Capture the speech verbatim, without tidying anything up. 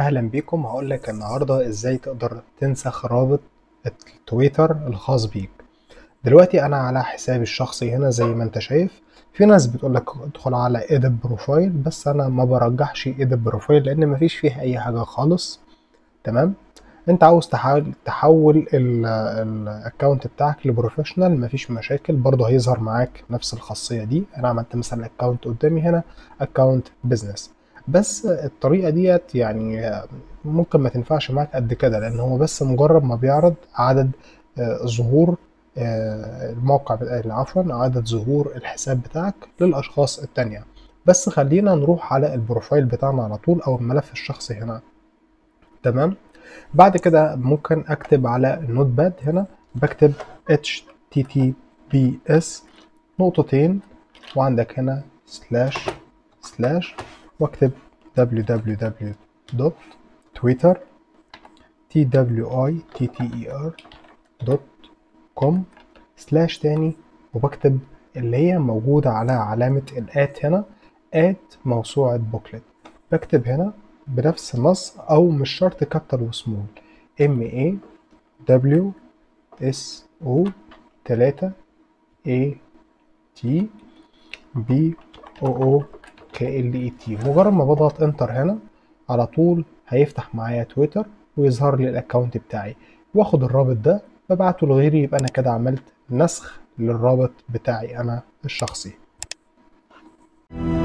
اهلا بيكم. هقول لك النهارده ازاي تقدر تنسخ رابط التويتر الخاص بيك. دلوقتي انا على حسابي الشخصي هنا زي ما انت شايف. في ناس بتقول لك ادخل على ايديت بروفايل، بس انا ما برجحش ايديت بروفايل لان مفيش فيها اي حاجه خالص. تمام. انت عاوز تحاول تحول الاكونت بتاعك لبروفيشنال، مفيش مشاكل، برضه هيظهر معاك نفس الخاصيه دي. انا عملت مثلا اكونت قدامي هنا اكونت بزنس، بس الطريقه ديت يعني ممكن ما تنفعش معاك قد كده، لان هو بس مجرد ما بيعرض عدد آه، ظهور آه، الموقع بتا- عفوا عدد ظهور الحساب بتاعك للاشخاص التانية. بس خلينا نروح على البروفايل بتاعنا على طول او الملف الشخصي هنا. تمام. بعد كده ممكن اكتب على النوت باد هنا، بكتب اتش تي تي بي اس نقطتين، وعندك هنا سلاش سلاش، واكتب دبليو دبليو دبليو دوت تويتر تي دبليو اي تي تي اي ار دوت كوم سلاش تاني، وبكتب اللي هي موجودة على علامة الات هنا، ات موسوعة بوكلت. بكتب هنا بنفس النص او مش شرط كابيتال وسمول، ام اي دبليو اس او تلاتة اي تي بي او او كي ال اي تي. مجرد ما بضغط انتر هنا على طول هيفتح معايا تويتر ويظهر لي الاكونت بتاعي، واخد الرابط ده ببعته لغيري، يبقى انا كده عملت نسخ للرابط بتاعي انا الشخصي.